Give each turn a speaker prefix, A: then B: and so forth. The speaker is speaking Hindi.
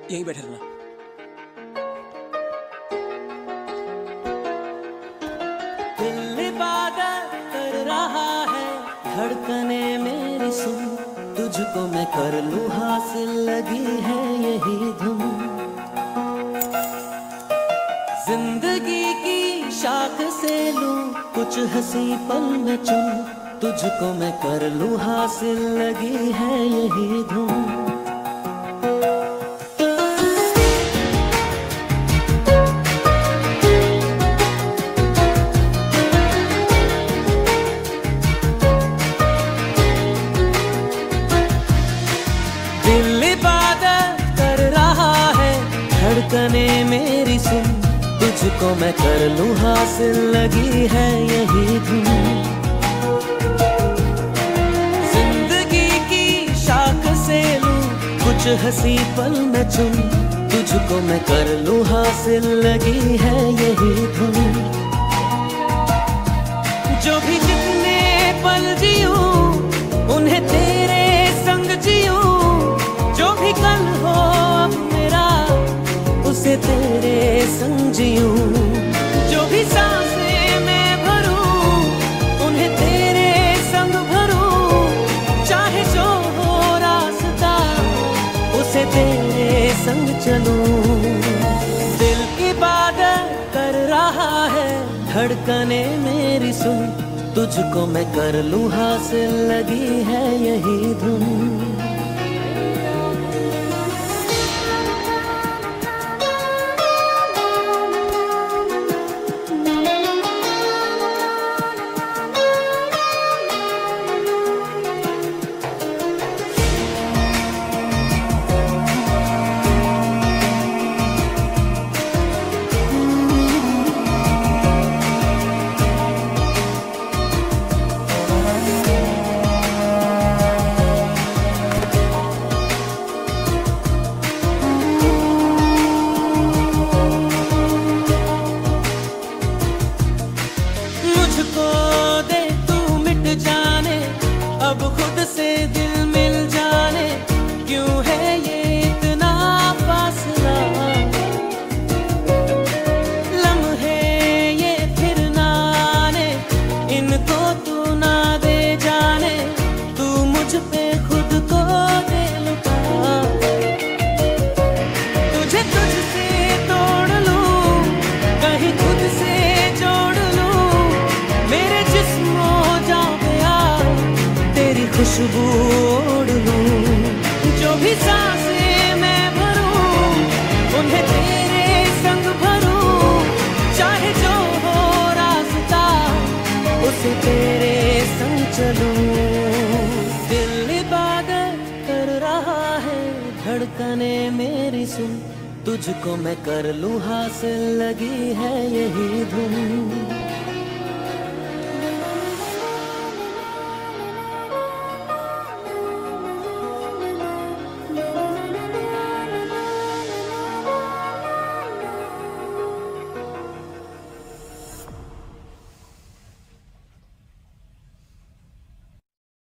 A: यहीं बैठे रहना।
B: दिल इबादत कर रहा है, धड़कने मेरी सुन, तुझको मैं कर लूं हासिल, लगी है यही धुन। जिंदगी की शाख से लूं कुछ हंसी पल में चुन, तुझको मैं कर लूं हासिल, लगी है यही धुन। दिल इबादत कर रहा है, धड़कने मेरी सुन, तुझको मैं कर लूं हासिल, लगी है यही धुन। जिंदगी की शाख से लूं कुछ हंसी पल में चुन, तुझको मैं कर लूं हासिल, लगी है यही धुन। जो भी जितने पल जीऊं उन्हें तेरे संग जीऊं, जो भी कल हो अब मेरा उसे तेरे संग जीऊं। जो भी सांसें मैं भरूं उन्हें तेरे संग भरूं, चाहे जो हो रास्ता उसे तेरे संग चलूं। दिल इबादत कर रहा है, धड़कने मेरी सुन, तुझको मैं कर लूं हासिल, लगी है यही धुन। मुझको दे तू मिट जाने, अब खुद से दिल मिल जाने, क्यों है ये इतना फासला। लम्हे ये फिर ना आने, इनको तू ना दे जाने, तू मुझ पे खुद को दे लुटा। तुझे तुझसे तोड़ लूं, कहीं खुद से जोड़ लूं, मेरे जिस्मो जा गया तेरी खुशबू ओढ़ लूं। जो भी सांसें मैं भरूं उन्हें तेरे संग भरूं, चाहे जो हो रास्ता उसे तेरे संग चलूं। दिल इबादत कर रहा है, धड़कने मेरी सुन, तुझको मैं कर लूं हासिल, लगी है यही धुन।